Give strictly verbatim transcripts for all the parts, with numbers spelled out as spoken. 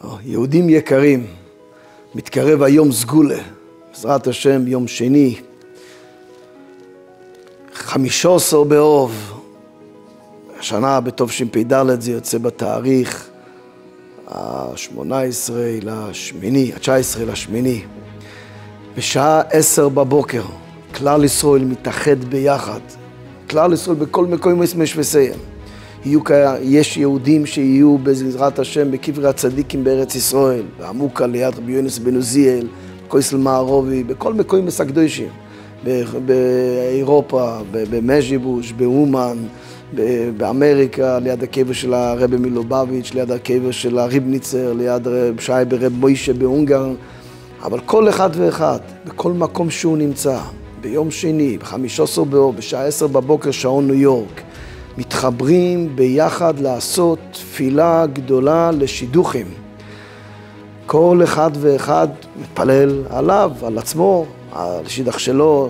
יהודים יקרים, מתקרב היום סגולה, בעזרת השם יום שני, חמישה עשר באוב, השנה בתשפ"ד זה יוצא בתאריך ה-שמונה עשרה לשמיני, ה-תשע עשרה לשמיני, בשעה עשר בבוקר, כלל ישראל מתאחד ביחד, כלל ישראל בכל מקום יש וסיים. יש יהודים שיהיו בעזרת השם בקברי הצדיקים בארץ ישראל, בעמוקה ליד רבי יונס בן עוזיאל, בכויסל מערובי, בכל מקום הקדושים, באירופה, במז'יבוש, באומן, באמריקה, ליד הקבר של הרבי מלובביץ', ליד הקבר של הריבניצר, ליד שי ברב מוישה בהונגר, אבל כל אחד ואחד, בכל מקום שהוא נמצא, ביום שני, ב-חמישה עשר באור, בשעה עשר בבוקר, שעון ניו יורק, מתחברים ביחד לעשות תפילה גדולה לשידוכים. כל אחד ואחד מתפלל עליו, על עצמו, על שידך שלו,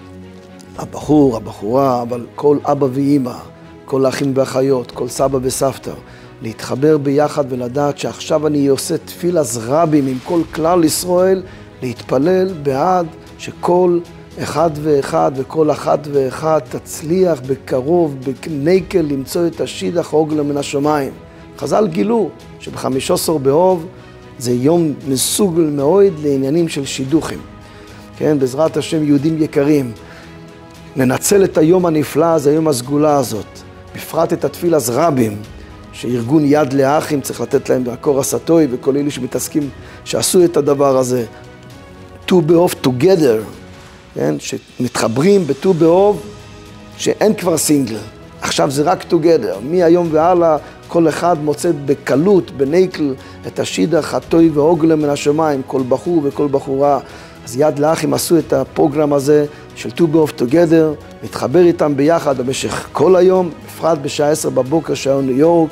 הבחור, הבחורה, אבל כל אבא ואמא, כל האחים והאחיות, כל סבא וסבתא, להתחבר ביחד ולדעת שעכשיו אני עושה תפילת רבים עם כל כלל ישראל, להתפלל בעד שכל אחד ואחד וכל אחת ואחד תצליח בקרוב, בנקל, למצוא את השידך עוגלה מן השמיים. חז"ל גילו שב-חמישה עשר באוב זה יום מסוגל מאוד לעניינים של שידוכים. כן, בעזרת השם יהודים יקרים, ננצל את היום הנפלא הזה, היום הסגולה הזאת, בפרט את התפילת רבים, שארגון יד לאחים צריך לתת להם בהקור הסטוי, וכל אלה שמתעסקים, שעשו את הדבר הזה, ט"ו באוב together, כן? שמתחברים בט"ו באוב, שאין כבר סינגל, עכשיו זה רק together, מהיום והלאה כל אחד מוצא בקלות, בנקל, את השידך, הטוי והעוגלה מן השמיים, כל בחור וכל בחורה. אז יד לאחים עשו את הפרוגרם הזה של ט"ו באוב together, להתחבר איתם ביחד במשך כל היום, בפרט בשעה עשר בבוקר שעון ניו יורק,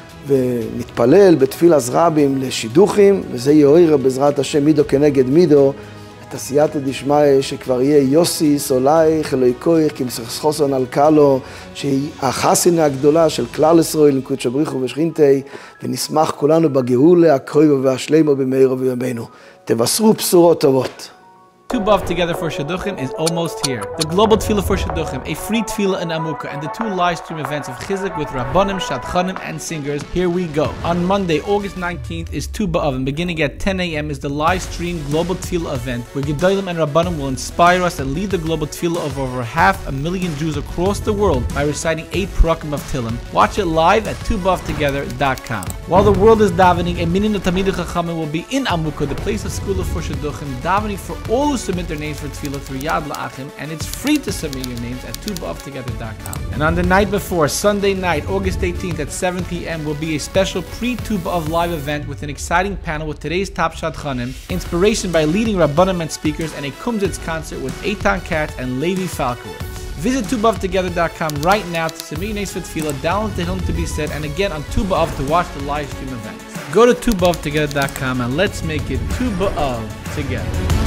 ונתפלל בתפילת רבים לשידוכים, וזה יאיר בעזרת השם מידו כנגד מידו, את עשייתא דשמיא שכבר יהיה יוסי סולייך אלוהי כוח כמסחסון על קלו, שהיא החסינה הגדולה של כלל ישראל עם קודש בריך הוא ושכינתי, ונשמח כולנו בגאולה הקרובה והשלמה במהרה בימינו. תבשרו בשורות טובות. Two B'Av Together for Shidduchim is almost here. The Global Tefillah for Shidduchim, a free tefillah in Amukah, and the two live stream events of Chizuk with Rabbanim, Shadchanim, and singers. Here we go. On Monday, August nineteenth is two B'Av, and beginning at ten a m is the live stream Global Tefillah event, where Gedolim and Rabbanim will inspire us and lead the Global Tefillah of over half a million Jews across the world by reciting eight Parakim of Tehillim. Watch it live at two bav together dot com. While the world is davening, a minyan of Talmidei Chachamim will be in Amukah, the place of school for Shidduchim, davening for all who submit their names for tefillah through Yad La'achim, and it's free to submit your names at two bav together dot com. And on the night before, Sunday night, August eighteenth at seven p m will be a special pre-two bav live event with an exciting panel with today's top Shadchanim, inspiration by leading Rabbanim and speakers, and a Kumzitz concert with Eitan Katz and Levi Falkowitz. Visit two bav together dot com right now to submit your names for tefillah, download Tehillim to be said, and again on two bav to watch the live stream event. Go to two bav together dot com and let's make it two bav together.